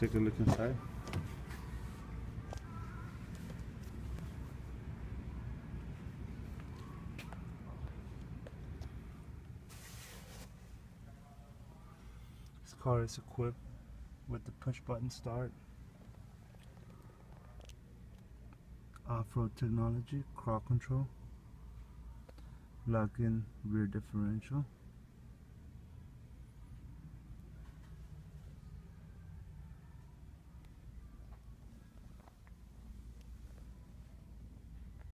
take a look inside. This car is equipped with the push button start, off-road technology, crawl control, lock-in rear differential,